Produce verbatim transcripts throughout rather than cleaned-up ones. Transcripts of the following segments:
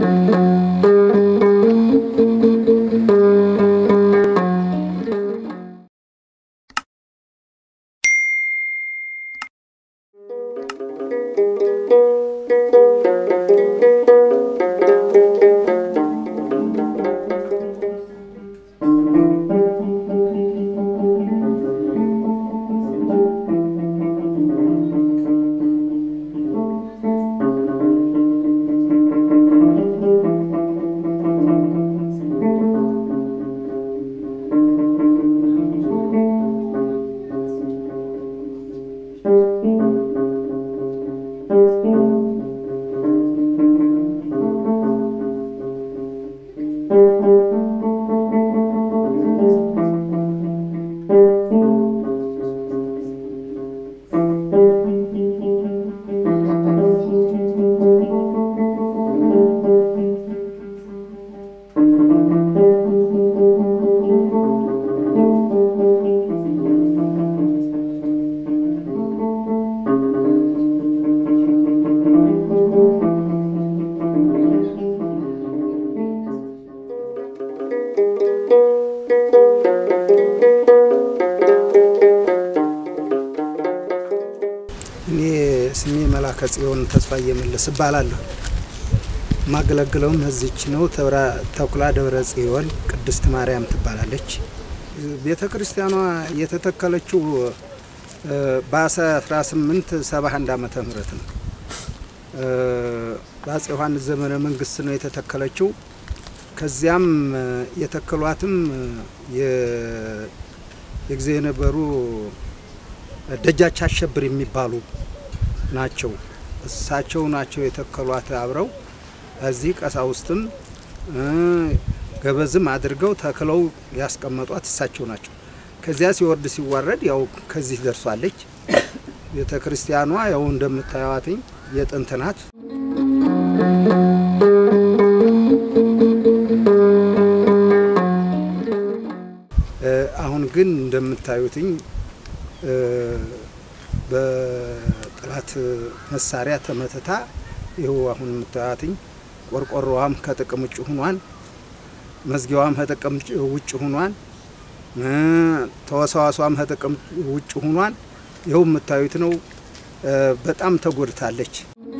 ጽዮን ተስፋዬ መለስ ባላለሁ ማገለግለውም እዚች ነው ተብራ ተኩላ ደብረ ጽዮን ቅድስት ማርያም ትባላለች ቤተክርስቲያኗ የተተከለችው በ1871 ዓመተ ምህረት ነው በአፄ ዮሐንስ ዘመነ መንግስት ነው የተተከለችው ከዚያም የተከሏትም የጊዜ ነበሩ ደጃች አሸብር የሚባሉ ናቸው እሳቸው ናቸው የተከሏት አብረው እዚህ ቀሳውስትም ገበዝም አድርገው ተከለው ያስቀመጧት እሳቸው ናቸው ከዚያ ሲወርድ ሲዋረድ ያው ከዚህ ደርሷለች ቤተክርስቲያኗ ያው እንደምታዩአትኝ የጥንት ናት አሁን ግን እንደምታዩትኝ በጥላት መሳሪያ ተመተታ ይሄው አሁን የምታዩትኝ ቆርቆሮዋም ከጥቅም ውጭ ሆኗል መዝጊያዋም ከጥቅም ውጭ ሆኗል ተዋሳዋሷም ከጥቅም ውጭ ሆኗል ይሄው የምታዩት ነው በጣም ተጎድታለች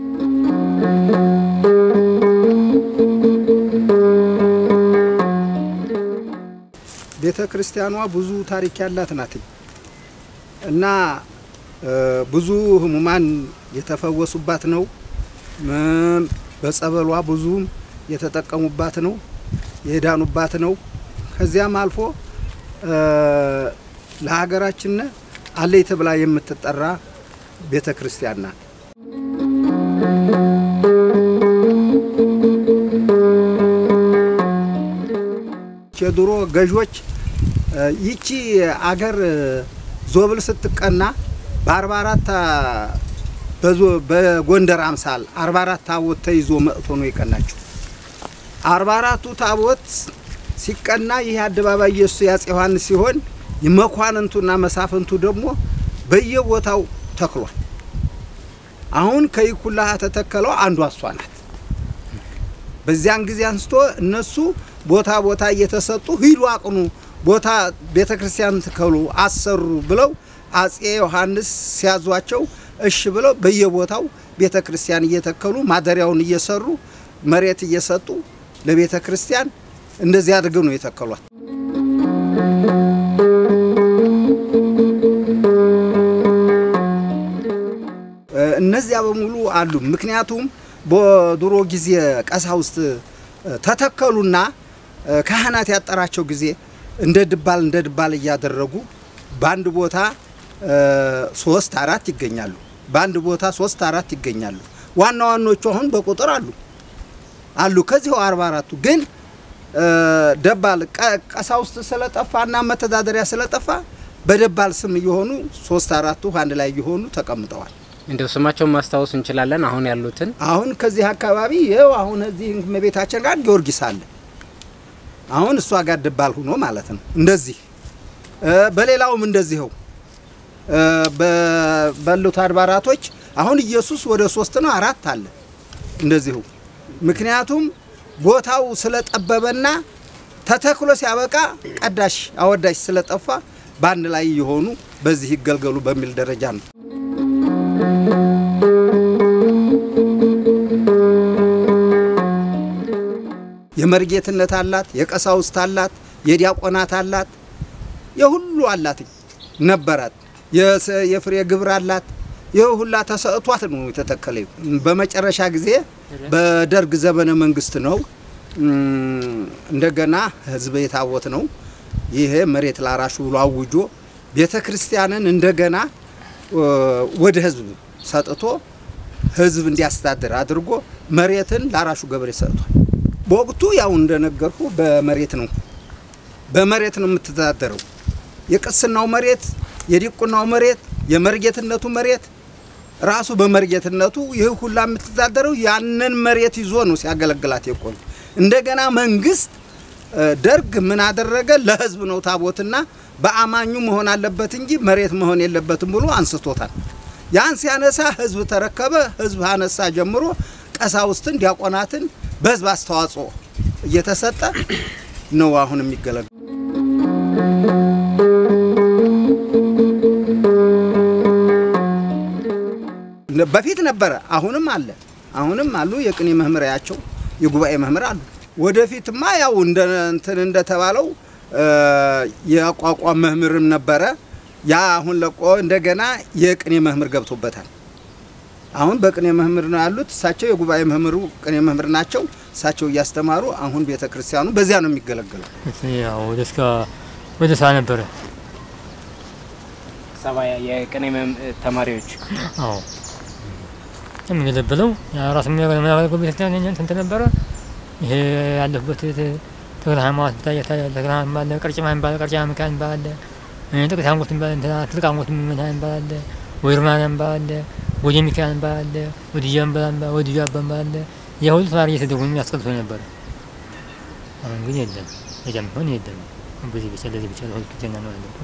ቤተክርስቲያኗ ብዙ ታሪክ ያላት ናት እና ብዙ ህሙማን የተፈወሱባት ነው በጸበሏ ብዙ የተጠቀሙባት ነው የዳኑባት ነው ከዚያም አልፎ ለሀገራችን አለይ ተብላ የምትጠራ ቤተክርስቲያን ናት የድሮ ገዦች ይቺ አገር ዞብል ስትቀና በ44 በዞ በጎንደር አምሳል አርባ አራት ታቦት ተይዞ መጥቶ ነው የቀናቸው አርባ አራቱ ታቦት ሲቀና ይሄ አደባባይ ኢየሱስ ያጽ ዮሐንስ ሲሆን ይመኳንንቱና መሳፍንቱ ደግሞ በየቦታው ተክሏል አሁን ከይኩላ ተተከለው አንዱ አሷናት በዚያን ጊዜ አንስቶ እነሱ ቦታ ቦታ እየተሰጡ ሂዱ አቅኑ ቦታ ቤተክርስቲያን ተከሉ አሰሩ ብለው አጼ ዮሐንስ ሲያዟቸው እሺ ብለው በየቦታው ቤተክርስቲያን እየተከሉ ማደሪያውን እየሰሩ መሬት እየሰጡ ለቤተክርስቲያን እንደዚህ አድርገው ነው የተከሏት እነዚያ በሙሉ አሉ ምክንያቱም በድሮ ጊዜ ቀሳውስት ተተከሉና ካህናት ያጠራቸው ጊዜ እንደ ድባል እንደ ድባል ያደረጉ ባንድ ቦታ ሶስት አራት ይገኛሉ ባንድ ቦታ ሶስት አራት ይገኛሉ ዋና ዋኖቹ አሁን በቁጥር አሉ አሉ ከዚሁ አርባ አራቱ ግን ደባል ቀሳውስት ስለጠፋና መተዳደሪያ ስለጠፋ በደባል ስም ይሆኑ ሶስት አራቱ አንድ ላይ ይሆኑ ተቀምጠዋል እንደው ስማቸው ማስተዋወስ እንችላለን አሁን ያሉትን አሁን ከዚህ አካባቢ ይሄው አሁን እዚህ መቤታችን ጋር ጊዮርጊስ አለ አሁን እሷ ጋር ደባል ሆኖ ማለት ነው እንደዚህ በሌላውም እንደዚህው በበሉት አድባራቶች አሁን ኢየሱስ ወደ ሶስት ነው አራት አለ እንደዚሁ ምክንያቱም ቦታው ስለጠበበና ተተክሎ ሲያበቃ ቀዳሽ አወዳሽ ስለጠፋ ባንድ ላይ ይሆኑ በዚህ ይገልገሉ በሚል ደረጃ ነው። የመርጌትነት አላት፣ የቀሳውስት አላት፣ የዲያቆናት አላት፣ የሁሉ አላት ነበራት። የፍሬ ግብር አላት። የሁላ ተሰጥቷት ነው የተተከለው። በመጨረሻ ጊዜ በደርግ ዘመነ መንግስት ነው እንደገና ህዝብ የታወት ነው ይሄ መሬት ላራሹ ብሎ አውጆ ቤተክርስቲያንን እንደገና ወደ ህዝብ ሰጥቶ ህዝብ እንዲያስተዳድር አድርጎ መሬትን ላራሹ ገበሬ ሰጥቷል። በወቅቱ ያው እንደነገርኩ በመሬት ነው በመሬት ነው የምትተዳደረው። የቅስናው መሬት፣ የዲቁናው መሬት፣ የመርጌትነቱ መሬት ራሱ በመርጌትነቱ ይህ ሁላ የምትተዳደረው ያንን መሬት ይዞ ነው ሲያገለግላት የቆየ። እንደገና መንግስት ደርግ ምን አደረገ? ለህዝብ ነው ታቦትና በአማኙ መሆን አለበት እንጂ መሬት መሆን የለበትም ብሎ አንስቶታል። ያን ሲያነሳ ህዝብ ተረከበ። ህዝብ አነሳ ጀምሮ ቀሳውስትን ዲያቆናትን በህዝብ አስተዋጽኦ እየተሰጠ ነው አሁን የሚገለገለው። በፊት ነበር፣ አሁንም አለ። አሁንም አሉ የቅኔ መምህራቸው የጉባኤ መምህር አሉ። ወደፊትማ ያው እንደ እንትን እንደተባለው የአቋቋም መምህርም ነበረ። ያ አሁን ለቆ እንደገና የቅኔ መምህር ገብቶበታል። አሁን በቅኔ መምህር ነው ያሉት። እሳቸው የጉባኤ መምህሩ ቅኔ መምህር ናቸው። እሳቸው እያስተማሩ አሁን ቤተክርስቲያኑ በዚያ ነው የሚገለገለው። ያው ወደስካ ወደሳ ነበረ ሰባያ የቅኔ ተማሪዎች አዎ የሚገለበለው ራስ የሚያገለግለው ቤተክርስቲያን እንትን ነበረ። ይሄ ያለበት ተክለ ሃይማኖት ታያታ ተክለ ሃይማኖት ቀርጭማ እንባል ቀርጭማ መካን ባለ ጥቅት አንጎት እንባል እንትና ትልቅ አንጎት ምን ባለ ወይርማን ባለ ወዲ ሚካኤል ባለ ወዲ ጀምባን ባለ ወዲ ያባን ባለ የሁሉ ታሪ የተደረጉ ያስቀልቶ ነበር። አሁን ግን የለም የጀምሆን የለም። በዚህ ብቻ ለዚህ ብቻ ሁሉ ተጀና ነው ያለው።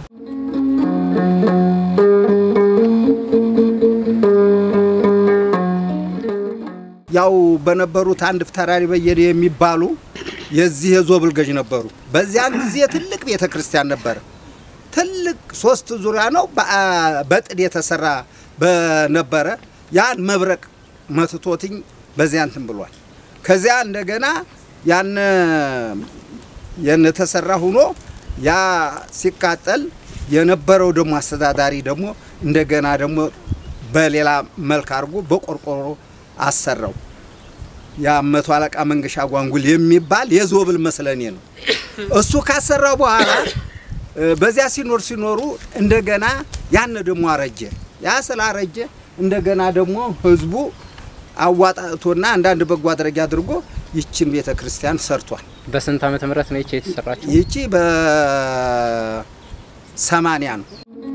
ያው በነበሩት አንድ ፍታራሪ በየደ የሚባሉ የዚህ የዞብል ገዥ ነበሩ። በዚያን ጊዜ ትልቅ ቤተክርስቲያን ነበር። ትልቅ ሶስት ዙሪያ ነው በጥድ የተሰራ በነበረ ያን መብረቅ መትቶትኝ በዚያ እንትን ብሏል። ከዚያ እንደገና ያን ያን ተሰራ ሆኖ ያ ሲቃጠል የነበረው ደሞ አስተዳዳሪ ደሞ እንደገና ደሞ በሌላ መልክ አርጎ በቆርቆሮ አሰራው። ያ መቶ አለቃ መንገሻ ጓንጉል የሚባል የዞብል መስለኔ ነው። እሱ ካሰራው በኋላ በዚያ ሲኖር ሲኖሩ እንደገና ያን ደሞ አረጀ። ያ ስላረጀ እንደገና ደሞ ህዝቡ አዋጣቶና አንዳንድ በጎ አድራጊ አድርጎ ይችን ቤተክርስቲያን ሰርቷል። በስንት ዓመተ ምህረት ነው ይቺ የተሰራችው? ይቺ በሰማንያ ነው።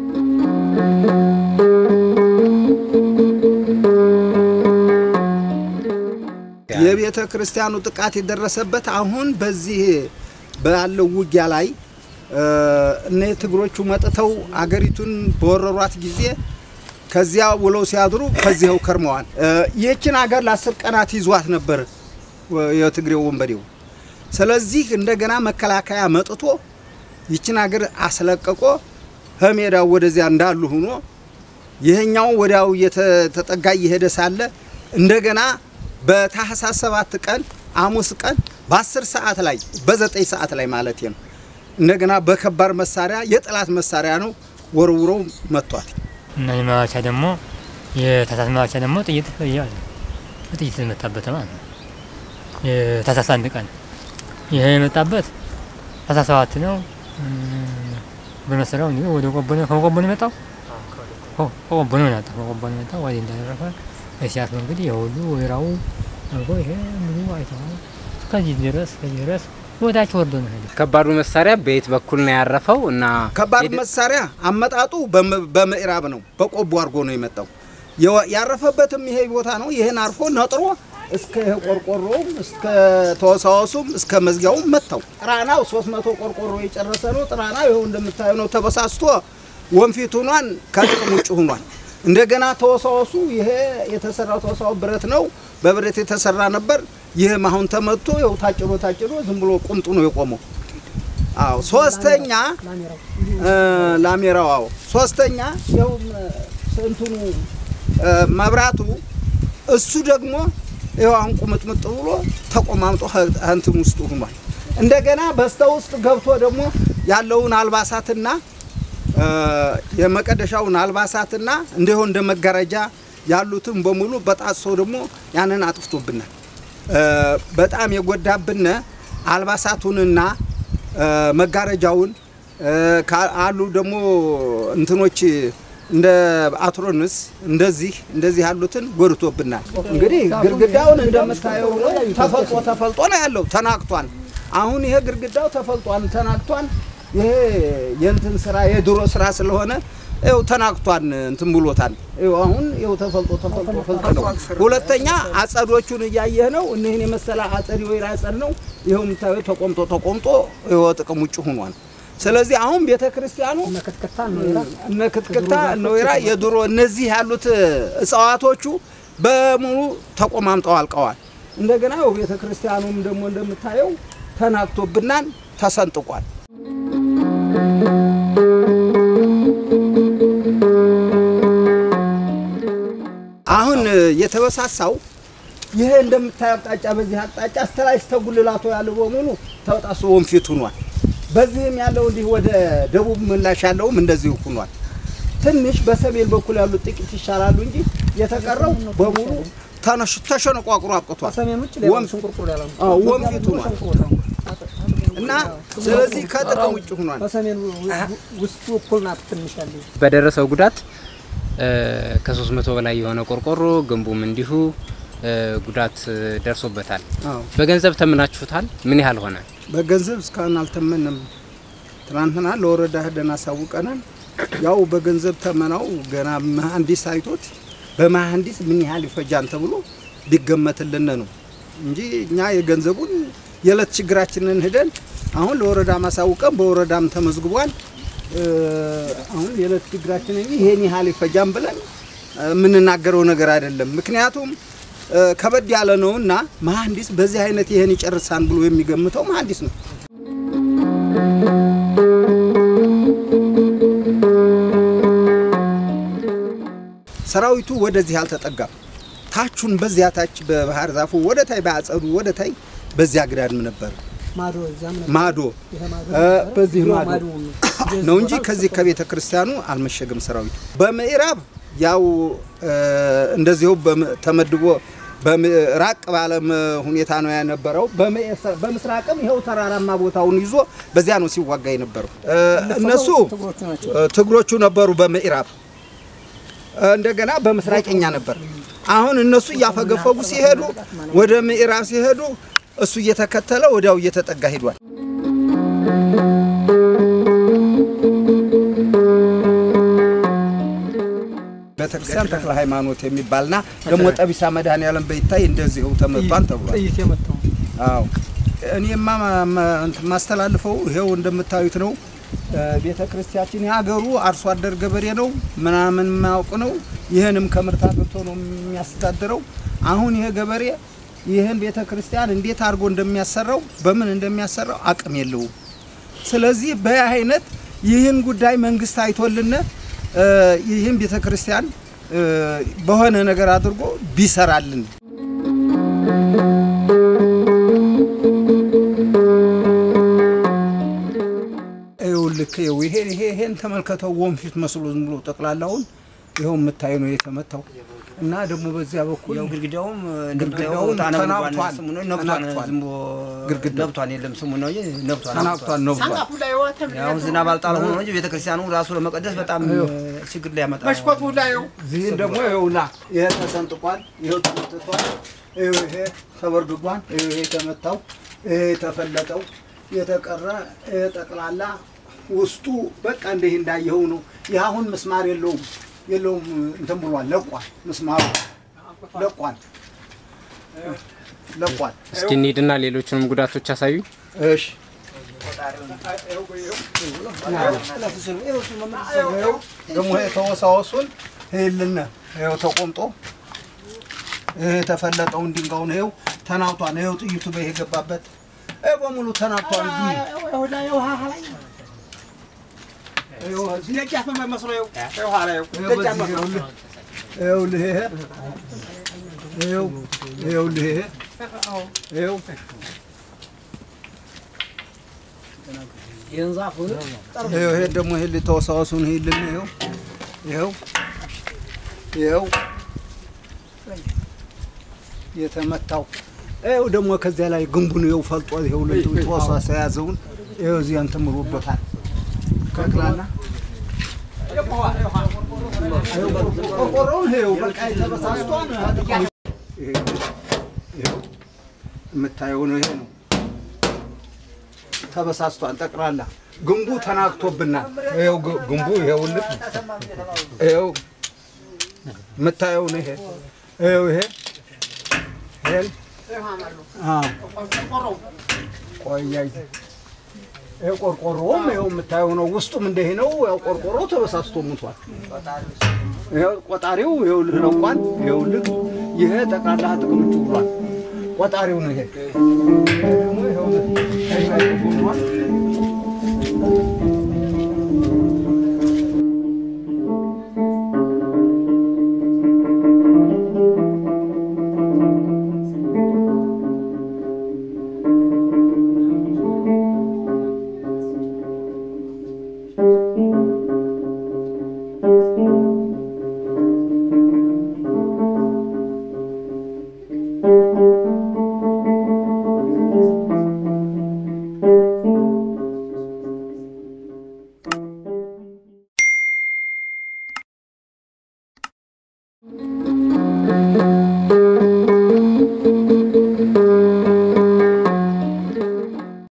የቤተክርስቲያኑ ጥቃት የደረሰበት አሁን በዚህ ባለው ውጊያ ላይ እነ ትግሮቹ መጥተው አገሪቱን በወረሯት ጊዜ ከዚያ ውለው ሲያድሩ ከዚያው ከርመዋል። ይህችን ሀገር ለአስር ቀናት ይዟት ነበር የትግሬው ወንበዴው። ስለዚህ እንደገና መከላከያ መጥቶ ይህችን ሀገር አስለቀቆ ሄሜዳው ወደዚያ እንዳሉ ሆኖ ይሄኛው ወዲያው የተጠጋ ይሄደ ሳለ እንደገና በታህሳስ ሰባት ቀን ሐሙስ ቀን በ10 ሰዓት ላይ በ9 ሰዓት ላይ ማለት ነው እንደገና በከባድ መሳሪያ የጥላት መሳሪያ ነው ወርውረው መቷት። እና የማቻ ደግሞ የታህሳስ ማቻ ደግሞ ጥይት ይያል ጥይት መጣበት ማለት ነው። የታህሳስ አንድ ቀን ይሄ መጣበት ታህሳስ ሰባት ነው። በመሰራው ነው ወደ ቆቦ ነው ቆቦ ነው መጣው ቆቦ ነው መጣው ቆቦ ነው መጣው ወደ እንደረፈ እሲያት እንግዲህ የሁሉ ወይራው አርጎ ይሄ ምኑ አይተው ከዚህ ድረስ ከዚህ ድረስ ወዳች ወርዶ ነው ሄደ። ከባዱ መሳሪያ በየት በኩል ነው ያረፈው? እና ከባዱ መሳሪያ አመጣጡ በምዕራብ ነው በቆቦ አርጎ ነው የመጣው። ያረፈበትም ይሄ ቦታ ነው። ይሄን አርፎ ነጥሮ እስከ ቆርቆሮ እስከ ተወሳውሱም እስከ መዝጊያው መጣው። ጥራናው ሶስት መቶ ቆርቆሮ የጨረሰ ነው። ጥራናው ይሄው እንደምታዩ ነው። ተበሳስቶ ወንፊቱኗን ከጥቅም ውጭ ሆኗል። እንደገና ተወሳውሱ ይሄ የተሰራው ተወሳው ብረት ነው። በብረት የተሰራ ነበር። ይህም አሁን ተመቶ ያው ታጭሮ ታጭሮ ዝም ብሎ ቁምጡ ነው የቆመው። አዎ ሶስተኛ ላሜራው አዎ ሶስተኛ ያው እንትኑ መብራቱ እሱ ደግሞ ያው አሁን ቁምጥምጥ ብሎ ተቆማምጦ አንተም ውስጥ ሆኗል። እንደገና በስተው ውስጥ ገብቶ ደግሞ ያለውን አልባሳትና የመቀደሻውን አልባሳትና እንደው እንደ መጋረጃ ያሉትን በሙሉ በጣሶ ደግሞ ያንን አጥፍቶብናል። በጣም የጎዳብነ አልባሳቱንና መጋረጃውን አሉ ደግሞ እንትኖች እንደ አትሮንስ እንደዚህ እንደዚህ ያሉትን ጎርቶብናል። እንግዲህ ግርግዳውን እንደምታየው ተፈልጦ ተፈልጦ ነው ያለው ተናክቷል። አሁን ይሄ ግርግዳው ተፈልጧል ተናክቷል። ይሄ የእንትን ስራ የድሮ ስራ ስለሆነ ይው ተናክቷል እንትን ብሎታል። ይው አሁን ይው ተፈልጦ ተፈልጦ ፈልጦ ሁለተኛ አጸዶቹን እያየህ ነው። እነዚህ የመሰለ አጸድ ወይራ አጸድ ነው። ይሄው ምታዩ ተቆምጦ ተቆምጦ ይው ጥቅም ውጭ ሆኗል። ስለዚህ አሁን ቤተክርስቲያኑ ነከትከታ ነውራ ነከትከታ ነውራ የድሮ እነዚህ ያሉት እጽዋቶቹ በሙሉ ተቆማምጠው አልቀዋል። እንደገና ያው ቤተክርስቲያኑም ደግሞ እንደምታየው ተናክቶብናል ተሰንጥቋል። አሁን የተወሳሳው ይሄ እንደምታየው አቅጣጫ በዚህ አቅጣጫ አስተላይስ ተጉልላቶ ያለው በሙሉ ተወጣሶ ወንፊት ሆኗል። በዚህም ያለው እንዲህ ወደ ደቡብ ምላሽ ያለውም እንደዚህ ሆኗል። ትንሽ በሰሜን በኩል ያሉት ጥቂት ይሻላሉ እንጂ የተቀረው በሙሉ ታነሽ ተሸነቋቁሮ አብቅቷል። ሰሜን ውጭ ለምን ቁርቁር ያለው አዎ ወንፊት ሆኗል እና ስለዚህ ከጥቅም ውጭ ሆኗል። በሰሜን ውስጡ እኩልናት ትንሽ ያለው በደረሰው ጉዳት ከ300 በላይ የሆነ ቆርቆሮ ግንቡም እንዲሁ ጉዳት ደርሶበታል። በገንዘብ ተመናችሁታል? ምን ያህል ሆነ? በገንዘብ እስካሁን አልተመነም። ትናንትና ለወረዳ ሄደን አሳውቀናል። ያው በገንዘብ ተመናው ገና መሐንዲስ አይቶት በመሐንዲስ ምን ያህል ይፈጃል ተብሎ ቢገመትልን ነው እንጂ እኛ የገንዘቡን የለት ችግራችንን ሄደን አሁን ለወረዳ ማሳውቀን በወረዳም ተመዝግቧል። አሁን የለት ችግራችን እንጂ ይሄን ያህል ይፈጃል ብለን ምንናገረው ነገር አይደለም። ምክንያቱም ከበድ ያለ ነውና መሐንዲስ በዚህ አይነት ይሄን ይጨርሳን ብሎ የሚገምተው መሐንዲስ ነው። ሰራዊቱ ወደዚህ አልተጠጋም። ታቹን በዚያ ታች በባህር ዛፉ ወደ ታይ ባጸዱ ወደ ታይ በዚያ ግዳድም ነበር ማዶ እዛም ነበር ማዶ በዚህ ማዶ ነው እንጂ ከዚህ ከቤተ ክርስቲያኑ አልመሸገም ሰራዊቱ። በምዕራብ ያው እንደዚሁ ተመድቦ በራቅ ባለም ሁኔታ ነው ያነበረው። በምስራቅም ይሄው ተራራማ ቦታውን ይዞ በዚያ ነው ሲዋጋ የነበረው። እነሱ ትግሮቹ ነበሩ በምዕራብ እንደገና በምስራቅኛ ነበር። አሁን እነሱ ያፈገፈጉ ሲሄዱ ወደ ምዕራብ ሲሄዱ እሱ እየተከተለ ወዲያው እየተጠጋ ሄዷል። ቤተክርስቲያን ተክለ ሃይማኖት የሚባልና ደሞ ጠቢሳ መድኃኔዓለም በይታይ እንደዚሁ ተመቷን ተብሏል። ጥይት የመጣው አዎ እኔማ ማስተላልፈው ይሄው እንደምታዩት ነው። ቤተክርስቲያችን ያገሩ አርሶ አደር ገበሬ ነው ምናምን ማውቅ ነው። ይሄንም ከምርት አግኝቶ ነው የሚያስተዳድረው። አሁን ይሄ ገበሬ ይሄን ቤተክርስቲያን እንዴት አርጎ እንደሚያሰራው በምን እንደሚያሰራው አቅም የለውም። ስለዚህ በአይነት ይሄን ጉዳይ መንግስት አይቶልነ ይሄን ቤተክርስቲያን በሆነ ነገር አድርጎ ቢሰራልን አይውልክ ይሄ ይሄ ይሄን ተመልከተው ወንፊት መስሎ ዝም ብሎ ተቀላላውን ይሄው መታይ ነው የተመታው እና ደግሞ በዚያ በኩል ያው ግርግዳውም እንደምታየው ታናብቷል ስሙ ነው ነብቷል ዝም ብሎ ነብቷል የለም ስሙ ነው ነብቷል ታናብቷል ነብቷል ያው ዝናብ አልጣለ ሆኖ እንጂ ቤተክርስቲያኑ ራሱ ለመቀደስ በጣም ችግር ላይ ያመጣ መስኮቱ ላይ ነው ዚህን ደግሞ ይኸውና ይሄ ተሰንጥቋል ይሄው ተመትቷል ይሄ ተበርግጓል ይሄ ተመታው ይሄ ተፈለጠው የተቀረ ጠቅላላ ውስጡ በቃ እንደ እንዳየው ነው። ያሁን መስማር የለውም የለውም እንትን ብሏል ለቋል መስማሩ ለቋል ለቋል። እስኪ እንሂድና ሌሎችንም ጉዳቶች አሳዩ። እሺ ደግሞ የተወሳወሱን ይልና ይሄው ተቆምጦ ይሄ ተፈለጠው ድንጋው ነው ተናውቷን ይኸው ጥይቱ በይሄ ገባበት እ በሙሉ ተናውቷን ግን ይኸው ላይ ውሃ ላይ ይኸው ደጃፍ መስለው ይኸው ኋላ ይኸው ደጃፍ መስለው ይኸው ልሄ ይኸው ይኸው ልሄ ይኸው የንዛፉን ይኸው ይሄ ደግሞ ይሄ ልተወሳወሱን ይሄ ልን ይኸው ይኸው ይኸው የተመታው ይኸው ደግሞ ከዚያ ላይ ግንቡን ይኸው ፈልጦ ይኸው ልተወሳወሰ ያዘውን ይኸው እዚህ አንተ ምሮበታል ከክላና ቆቆሮን ይኸው በቃ የተበሳስቷን ይኸው የምታየው ነው ይሄ ነው ተበሳስቷን ጠቅላላ ግንቡ ተናክቶብናል ይኸው ግንቡ ይኸው ልክ ይኸው የምታየው ነው ይሄ ይኸው ይሄ ሄል አዎ ቆያይ ይኸው ቆርቆሮም ይኸው የምታየው ነው ውስጡም እንደሄ ነው ያው ቆርቆሮ ተበሳስቶ ሙቷል ይኸው ቆጣሪው ይኸው ልለቋል ይኸው ልክ ይሄ ጠቅላላ ጥቅምቱ ብሏል ቆጣሪው ነው ይሄ